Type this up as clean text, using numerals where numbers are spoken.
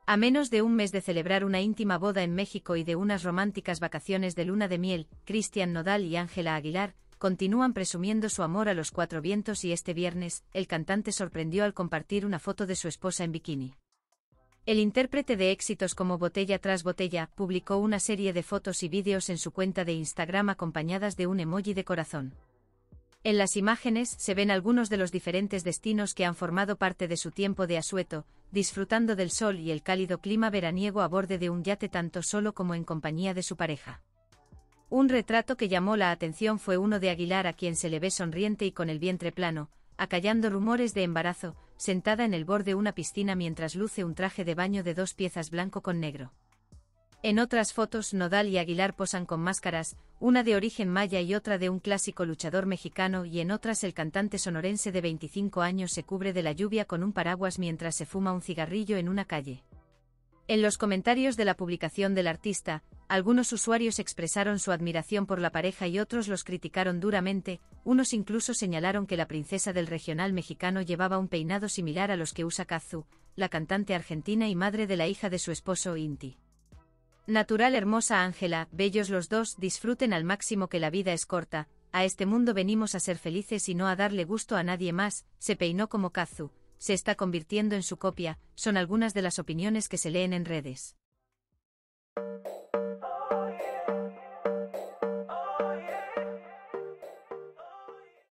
A menos de un mes de celebrar una íntima boda en México y de unas románticas vacaciones de luna de miel, Cristian Nodal y Ángela Aguilar continúan presumiendo su amor a los cuatro vientos y este viernes, el cantante sorprendió al compartir una foto de su esposa en bikini. El intérprete de éxitos como Botella tras Botella publicó una serie de fotos y vídeos en su cuenta de Instagram acompañadas de un emoji de corazón. En las imágenes se ven algunos de los diferentes destinos que han formado parte de su tiempo de asueto, disfrutando del sol y el cálido clima veraniego a borde de un yate tanto solo como en compañía de su pareja. Un retrato que llamó la atención fue uno de Aguilar a quien se le ve sonriente y con el vientre plano, acallando rumores de embarazo, sentada en el borde de una piscina mientras luce un traje de baño de 2 piezas blanco con negro. En otras fotos Nodal y Aguilar posan con máscaras, una de origen maya y otra de un clásico luchador mexicano y en otras el cantante sonorense de 25 años se cubre de la lluvia con un paraguas mientras se fuma un cigarrillo en una calle. En los comentarios de la publicación del artista, algunos usuarios expresaron su admiración por la pareja y otros los criticaron duramente, unos incluso señalaron que la princesa del regional mexicano llevaba un peinado similar a los que usa Cazzu, la cantante argentina y madre de la hija de su esposo Inti. Natural hermosa Ángela, bellos los dos, disfruten al máximo que la vida es corta, a este mundo venimos a ser felices y no a darle gusto a nadie más, se peinó como Cazzu, se está convirtiendo en su copia, son algunas de las opiniones que se leen en redes.